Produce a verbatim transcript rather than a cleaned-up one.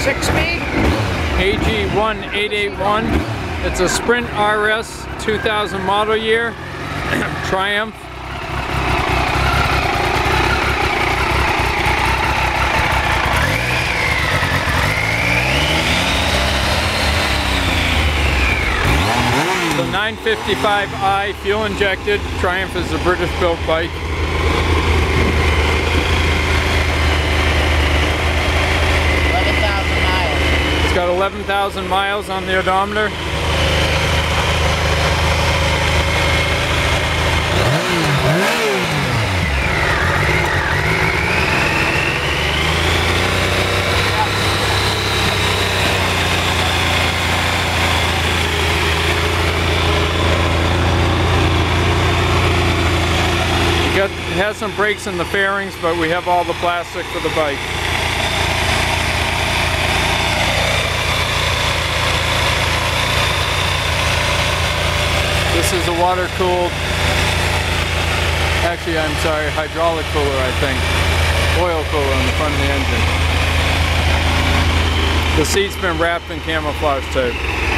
six-speed? A G eighteen eighty-one. It's a Sprint R S two thousand model year. Triumph. The nine fifty-five i fuel injected. Triumph is a British built bike. eleven thousand miles. It's got eleven thousand miles on the odometer. Got, it has some brakes in the fairings, but we have all the plastic for the bike. This is a water-cooled, actually I'm sorry, hydraulic cooler I think. Oil cooler on the front of the engine. The seat's been wrapped in camouflage tape.